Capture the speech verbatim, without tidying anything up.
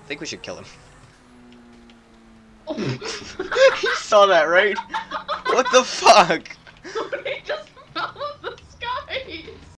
I think we should kill him. Oh. You saw that, right? What the fuck? Somebody just fell out of the sky!